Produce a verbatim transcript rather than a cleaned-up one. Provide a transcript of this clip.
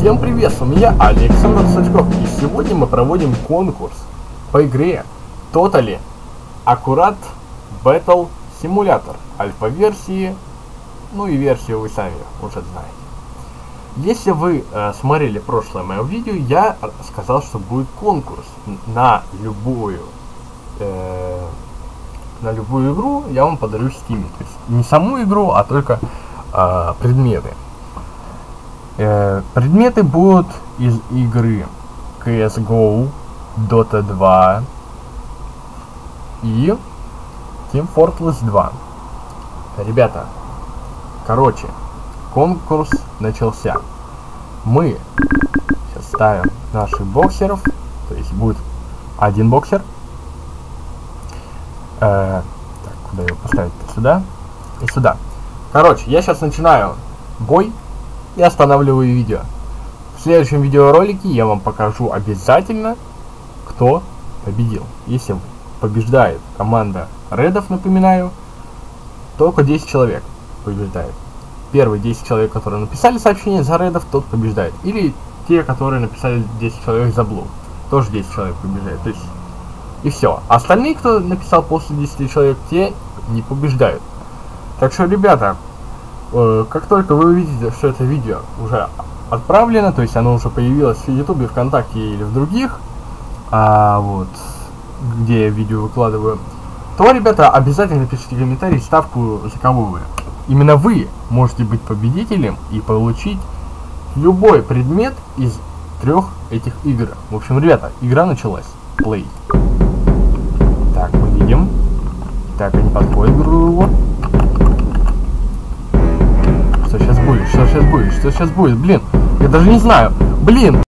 Всем привет, с меня Александр Сачков, и сегодня мы проводим конкурс по игре Totally Accurate Battle Simulator альфа-версии, ну и версию вы сами уже знаете. Если вы э, смотрели прошлое мое видео, я сказал, что будет конкурс на любую э, на любую игру, я вам подарю в Steam. То есть не саму игру, а только э, предметы. Э, предметы будут из игры си эс го, Дота два и Team Fortress два. Ребята, короче, конкурс начался. Мы сейчас ставим наших боксеров, то есть будет один боксер. Э, так, куда его поставить? Сюда и сюда. Короче, я сейчас начинаю бой и останавливаю видео. В следующем видеоролике я вам покажу обязательно, кто победил. Если побеждает команда Редов, напоминаю, только десять человек побеждает. Первые десять человек, которые написали сообщение за Редов, тот побеждает. Или те, которые написали десять человек за Блу, тоже десять человек побеждает. То есть и все. Остальные, кто написал после десяти человек, те не побеждают. Так что, ребята, э, как только вы увидите, что это видео уже отправлено, то есть оно уже появилось в Ютубе, ВКонтакте или в других, а, вот, где я видео выкладываю, то, ребята, обязательно пишите комментарий, ставку, за кого вы. Именно вы можете быть победителем и получить любой предмет из трех этих игр. В общем, ребята, игра началась. Play. Так, мы видим. Так, они подходят друг к другу. Что сейчас будет? Что сейчас будет? Что сейчас будет? Блин, я даже не знаю. Блин,